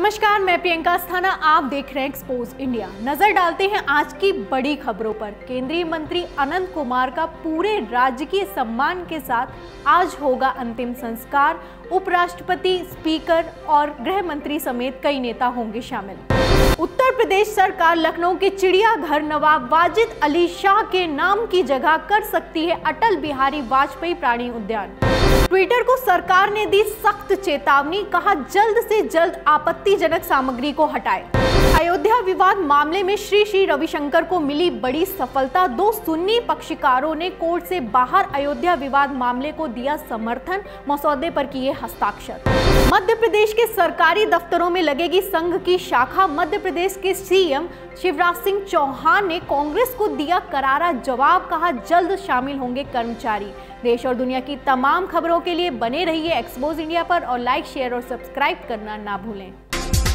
नमस्कार, मैं प्रियंका अस्थाना, आप देख रहे हैं एक्सपोज इंडिया। नजर डालते हैं आज की बड़ी खबरों पर। केंद्रीय मंत्री अनंत कुमार का पूरे राजकीय सम्मान के साथ आज होगा अंतिम संस्कार। उपराष्ट्रपति, स्पीकर और गृह मंत्री समेत कई नेता होंगे शामिल। उत्तर प्रदेश सरकार लखनऊ के चिड़ियाघर नवाब वाजिद अली शाह के नाम की जगह कर सकती है अटल बिहारी वाजपेयी प्राणी उद्यान। ट्विटर को सरकार ने दी सख्त चेतावनी, कहा जल्द से जल्द आपत्तिजनक सामग्री को हटाए। अयोध्या विवाद मामले में श्री रविशंकर को मिली बड़ी सफलता। 2 सुन्नी पक्षकारों ने कोर्ट से बाहर अयोध्या विवाद मामले को दिया समर्थन, मसौदे पर किए हस्ताक्षर। मध्य प्रदेश के सरकारी दफ्तरों में लगेगी संघ की शाखा। मध्य प्रदेश के सीएम शिवराज सिंह चौहान ने कांग्रेस को दिया करारा जवाब, कहा जल्द शामिल होंगे कर्मचारी। देश और दुनिया की तमाम खबरों के लिए बने रहिए एक्सपोज इंडिया पर और लाइक, शेयर और सब्सक्राइब करना ना भूलें।